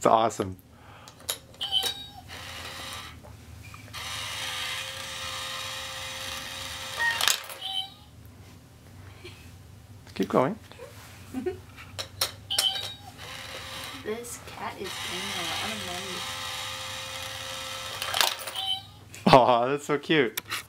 awesome. Keep going. This cat is gaining a lot of money. Aw, that's so cute.